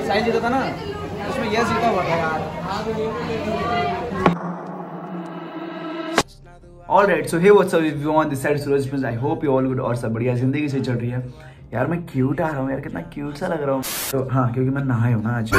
Size जीता था ना, उसमें यह जीता हुआ था यार। Alright, so hey what's up everyone, this side Suraj friends, I hope you all good और सब बढ़िया, जिंदगी से चल रही है यार। मैं क्यूट आ रहा हूँ यार, कितना क्यूट सा लग रहा हूँ। तो हाँ, क्योंकि मैं नहाया हूँ ना आज।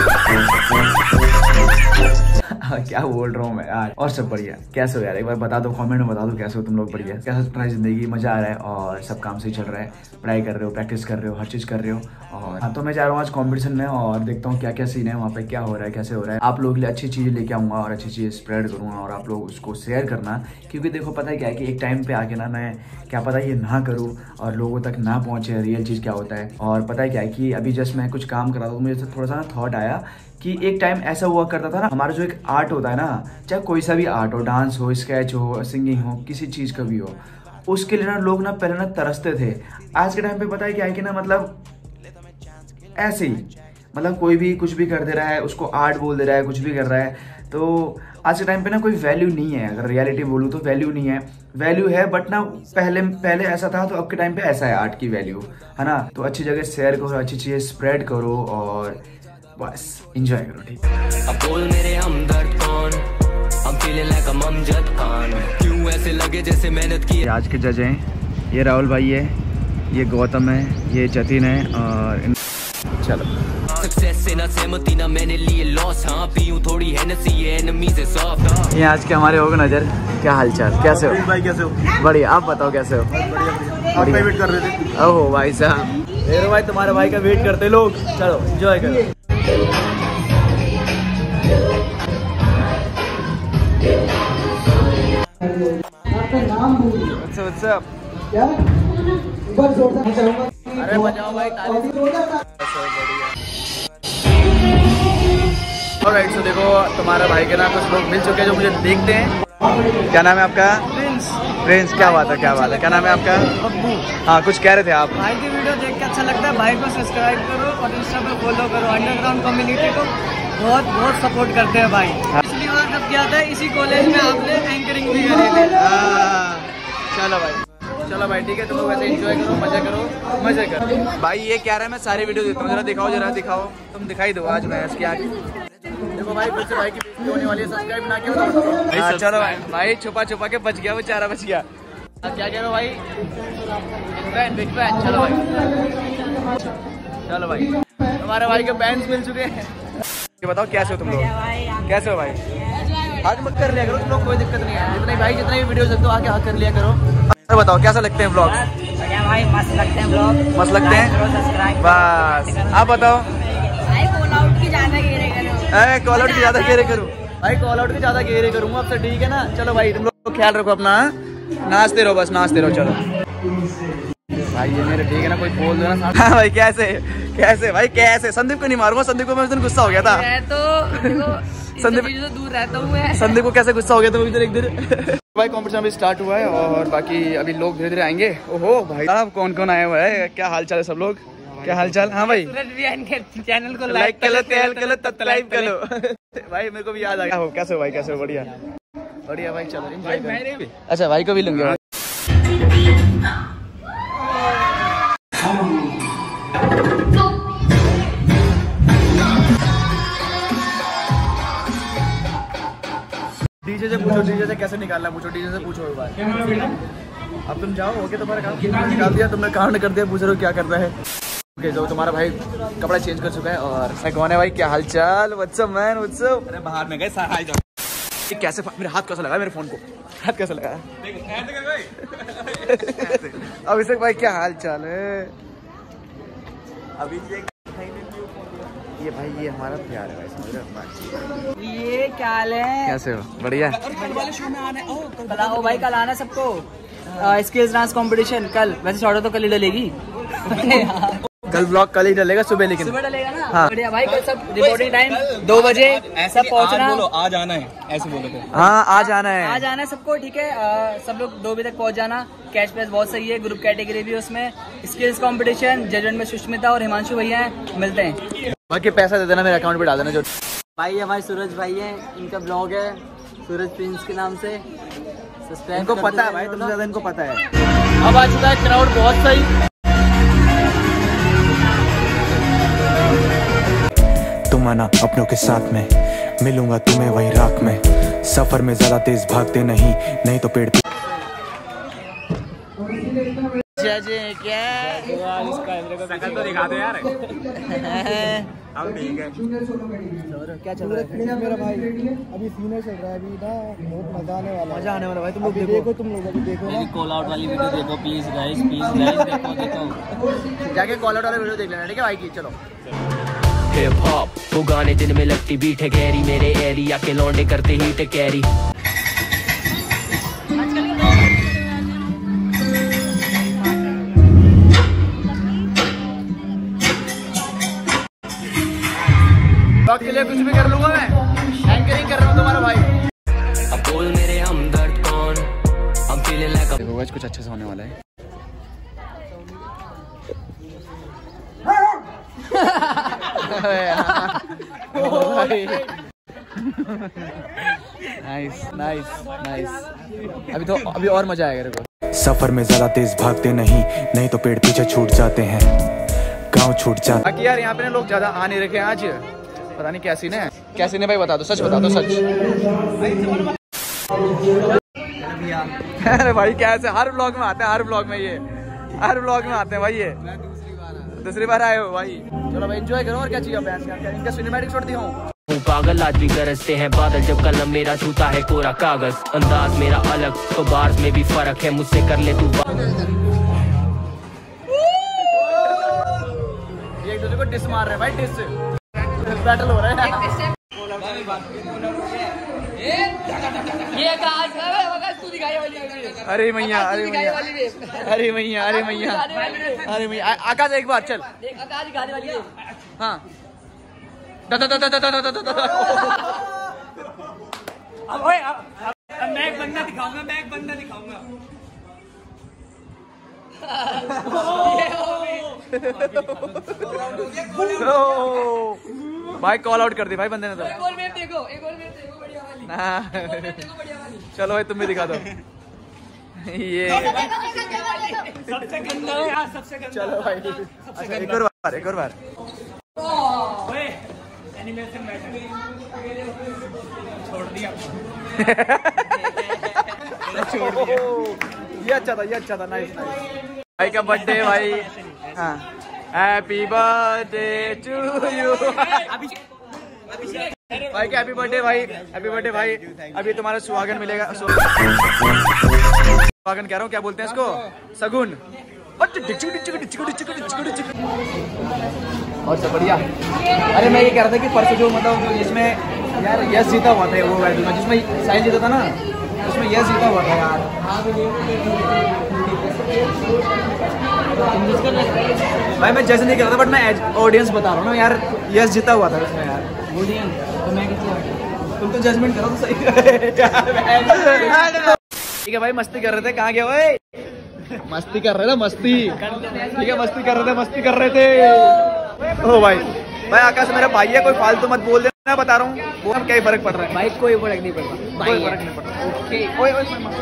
क्या बोल रहा हूँ मैं यार। और सब बढ़िया, कैसे हो यार? एक बार बता दो, कमेंट में बता दो कैसे हो तुम लोग। बढ़िया, कैसा चल रहा है जिंदगी? मजा आ रहा है और सब काम सही चल रहा है? पढ़ाई कर रहे हो, प्रैक्टिस कर रहे हो, हर चीज कर रहे हो। और हाँ, तो मैं जा रहा हूँ आज कॉम्पिटिशन में और देखता हूँ क्या क्या सीन है वहाँ पे, क्या हो रहा है, कैसे हो रहा है। आप लोगों के लिए अच्छी चीजें लेके आऊंगा और अच्छी चीजें स्प्रेड करूंगा और आप लोग उसको शेयर करना। क्योंकि देखो पता है क्या है कि एक टाइम पे आके ना मैं क्या पता ये ना करूँ और लोगों तक ना पहुंचे रियल चीज क्या होता है। और पता है क्या है कि अभी जस्ट मैं कुछ काम कर रहा था तो मुझे थोड़ा सा ना थॉट आया कि एक टाइम ऐसा हुआ करता था ना, हमारा जो एक आर्ट होता है ना, चाहे कोई सा भी आर्ट हो, डांस हो, स्केच हो, सिंगिंग हो, किसी चीज का भी हो, उसके लिए ना लोग ना पहले ना तरसते थे। आज के टाइम पे पता है क्या है कि ना मतलब ऐसे ही मतलब कोई भी कुछ भी कर दे रहा है, उसको आर्ट बोल दे रहा है, कुछ भी कर रहा है। तो आज के टाइम पे ना कोई वैल्यू नहीं है। अगर रियलिटी बोलूँ तो वैल्यू नहीं है, वैल्यू है बट ना पहले ऐसा था, तो अब के टाइम पे ऐसा है आर्ट की वैल्यू, है ना। तो अच्छी जगह शेयर करो, अच्छी चीजें स्प्रेड करो और बस एंजॉय करो, ठीक है। अब बोल मेरे हमदर्द कौन, I'm feeling like I'm Amjad Khan, क्यों ऐसे लगे जैसे मेहनत की। आज के जज हैं, ये राहुल भाई है, ये गौतम है, ये जतिन है और चलो। सक्सेस से ना सहमति ना मैंने लिए लॉस, हाँ पीऊं थोड़ी हेनेसी ये एनिमी से सॉफ्ट। ये आज के हमारे होगा नजर। क्या हालचाल, कैसे हो भाई? कैसे हो? बढ़िया, आप बताओ कैसे हो? बढ़िया। वेट कर रहे थे। ओहो भाई साहब, मेरे भाई तुम्हारे भाई का वेट करते लोग। चलो एंजॉय करो। What's up? क्या? अरे बजाओ भाई ताली। ऑलराइट, सो देखो तुम्हारे भाई के ना कुछ लोग मिल चुके हैं जो मुझे देखते हैं। क्या नाम है आपका? प्रिंस। क्या बात है, क्या बात है? क्या नाम है आपका? बब्बू। हाँ, कुछ कह रहे थे आप। भाई की वीडियो देख के अच्छा लगता है, भाई को सब्सक्राइब करो और इंस्टा पे फॉलो करो। अंडरग्राउंड कम्युनिटी को बहुत बहुत सपोर्ट करते हैं भाई। पिछली बार जब किया था इसी कॉलेज में आपने एंकरिंग भी करी थी। चलो भाई, चलो भाई ठीक है, तुम लोग वैसे एंजॉय करो, मजा करो, मजे करो। भाई ये क्या रहा है, मैं सारी वीडियो देखता हूँ, जरा दिखाओ, जरा दिखाओ, तुम दिखाई दो आज मैं इसके आगे। देखो भाई, फिर से भाई की बेइज्जती होने वाली है, सब्सक्राइब ना किया तो। चलो भाई, भाई छुपा छुपा के बच गया, बेचारा बच गया। क्या कह रहे हो भाई? Big fan. चलो भाई, चलो भाई, हमारे भाई के फैंस मिल चुके हैं। ये बताओ कैसे हो तुम लोग? कैसे हो भाई? हक मत कर लिया करो तुम लोग, कोई दिक्कत नहीं है। जितने भाई जितने भी वीडियो सकते हो आके हक कर लिया करो। अरे बताओ कैसा लगते हैं व्लॉग? भाई मस्त लगते हैं व्लॉग, मस्त लगते हैं। बस आप बताओ। भाई कॉल आउट की ज्यादा घेरे करो। कॉल आउट की ज्यादा घेरे करूँ भाई, कॉल आउट की ज्यादा घेरे करूँगा अब से, ठीक है ना। चलो भाई, तुम लोग ख्याल रखो अपना, नाचते रहो, बस नाचते रहो। चलो भाई ये मेरे, ठीक है ना, कोई बोल दो ना। हाँ भाई, कैसे कैसे भाई, कैसे? संदीप को नहीं मारूंगा, संदीप को मैं उस दिन गुस्सा हो गया था। संदीप से दूर रहता हूँ मैं। संदीप को कैसे गुस्सा हो गया था इधर एक दिन। भाई कॉम्पिटिशन अभी स्टार्ट हुआ है और बाकी अभी लोग धीरे धीरे आएंगे। ओहो भाई साहब, कौन कौन आया हुआ है? क्या हाल चाल है सब लोग? क्या हाल चाल? हाँ भाई, चैनल को लाइक कर लो, सब्सक्राइब कर लो। भाई मेरे को भी याद आ गया। कैसे हो भाई, कैसे हो? बढ़िया बढ़िया भाई, चलो एंजॉय करो। अच्छा भाई को भी लूंगा। डीजे से पूछो, डीजे से कैसे निकालना पूछो, डीजे से पूछो एक बार। अब तुम जाओ, ओके तुम्हारा काम निकाल दिया तुमने, कांड कर दिया, पूछ रहे हो क्या करना है। ओके, जो तुम्हारा भाई कपड़ा चेंज कर चुका है और कौन है भाई? क्या हालचाल? What's up man, what's up? अरे बाहर में गए सारा। कैसे मेरे हाथ कैसा लगा? मेरे फोन को हाथ कैसा लगा? अभिषेक भाई क्या हाल चाल है? अभिषेक ये भाई, ये हमारा प्यार है भाई, समझ रहे हो? ये क्या हाल है? कैसे हो? बढ़िया। बताओ भाई, कल आना सबको स्किल्स डांस कंपटीशन। कल वैसे शॉर्ट तो कल ही डलेगी। कल ब्लॉग कल ही डलेगा सुबह, लेकिन सुबह डलेगा ना। हाँ। बढ़िया भाई, कल सब रिपोर्टिंग टाइम 2 बजे सब पहुंचना। बोलो आज आना है, ऐसे बोलो तो। हाँ आज आना है, आज आना है सबको, ठीक है। सब लोग 2 बजे तक पहुंच जाना। कैश प्राइस बहुत सही है, ग्रुप कैटेगरी भी उसमें। स्किल्स कंपटीशन, जजमेंट में सुष्मिता और हिमांशु भैया हैं, मिलते हैं। बाकी पैसा दे देना, मेरे अकाउंट पे डाल देना। जो भाई हमारे सूरज भाई है, इनका ब्लॉग है सूरज प्रिंस के नाम से, सब्सक्राइब इनको पता है भाई, तुमसे ज्यादा इनको पता है। अब आ चुका है क्राउड बहुत सही। जमाना अपनों के साथ में, मिलूंगा तुम्हें वही राख में। सफर में ज्यादा तेज भागते नहीं तो पेड़ क्या शकल तो दिखा दो यार। हम ठीक है। क्या चल रहा है मेरा भाई? अभी सीनियर चल रहा है अभी ना, बहुत मजा आने वाला है। मजा आने वाला भाई, तुम लोग देखो, तुम लोग अभी देखो ना। कॉल आउट वाली वीडियो देखो प्लीज गाइस, देखो जाके कॉल आउट वाला वीडियो देख लेना, ठीक है भाई की। चलो हिप हॉप वो गाने जिनमें लगती बीट है गहरी, मेरे एरिया के लौंडे करते हीट कैरी। वक्त के लिए कुछ भी कर लूंगा मैं, एंकरिंग कर रहा हूँ तुम्हारा भाई। अब बोल मेरे हमदर्द कौन, I'm feeling like a... देखो कुछ अच्छा सा होने वाला है। Nice nice nice. अभी और मजा आएगा देखो। सफर में ज्यादा तेज भागते नहीं तो पेड़ पीछे छूट जाते हैं, गाँव छूट जाते। बाकी यार यहाँ पे ना लोग ज्यादा आ नहीं रखे आज, पता नहीं क्या सीन है। क्या सीन है भाई, बता दो, सच बता दो, सच। अरे भाई कैसे हर ब्लॉग में आते हैं, हर ब्लॉग में ये हर ब्लॉग में आते हैं भाई। ये दूसरी बार आए हो भाई। चलो भाई एंजॉय करो, और क्या चाहिए। इनका सिनेमैटिक शॉट दिखाऊं। पागल आज भी गरजते हैं बादल, जब कलम मेरा छूता है कोरा कागज। अंदाज मेरा अलग तो बार्स में भी फर्क है, मुझसे कर ले तू ये एक दूसरे को डिस मार रहे हैं भाई, डिस बैटल हो रहा है। अरे मैया अरे मैया अरे मैया अरे मैया अरे मैया आकाश एक बार चल। हाँ मैं एक बंदा दिखाऊंगा। भाई कॉल आउट कर दी भाई बंदे ने तो। एक और वेव देखो बढ़िया वाली। चलो भाई तुम भी दिखा दो ये। सबसे गंदा है यार, सबसे गंदा। चलो भाई अच्छा, एक और बार। एनिमेशन मैटर छोड़ दिया। ये अच्छा था नाइस। भाई का बर्थडे भाई। हाँ हैप्पी बर्थडे टू यू। भाई का हैप्पी बर्थडे भाई, हैप्पी बर्थडे भाई। अभी तुम्हारा सुहागन मिलेगा, सुहागन कह रहा हूँ, क्या बोलते हैं इसको, सगुन। और सब बढ़िया। अरे मैं ये कह रहा था कि परसों जो मतलब जिसमें यार यस जीता हुआ था, वो बैटल में जिसमें साहिल जीता था ना, उसमें यस जीता हुआ था यार। भाई मैं जज नहीं कर रहा था, बट मैं ऑडियंस बता रहा हूँ ना यार, यस जीता हुआ था उसमें यार। तो मैं तुम तो जजमेंट करो तो सही। ठीक है भाई, मस्ती कर रहे थे, कहाँ गया भाई? मस्ती कर रहे थे, मस्ती। ठीक है मस्ती कर रहे थे। ओ भाई आकाश मेरा भाई है, कोई फालतू मत बोल देना, बता रहा हूँ। वो हम क्या ही फर्क पड़ रहा है भाई, कोई फर्क नहीं पड़ता, कोई फर्क नहीं पड़ता।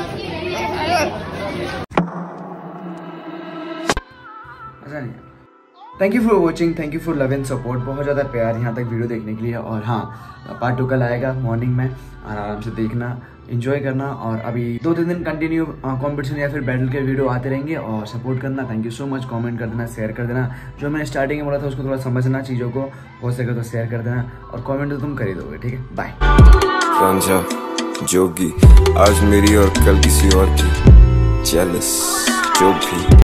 Thank you for watching, thank you for love and support. बहुत ज़्यादा प्यार यहाँ तक वीडियो देखने के लिए। और हाँ पार्ट 2 कल आएगा मॉर्निंग में, और आराम से देखना, एंजॉय करना। और अभी 2-3 दिन कंटिन्यू कंपटीशन या फिर बैटल के वीडियो आते रहेंगे, और सपोर्ट करना। Thank you so much. Comment कर देना, शेयर कर देना। जो मैंने स्टार्टिंग में बोला था उसको थोड़ा समझना चीज़ों को, हो सके तो शेयर कर देना, और कमेंट तो तुम कर ही दोगे। ठीक है, बाय। रांझा जोगी आज मेरी और कल किसी और की, जेलस जो भी।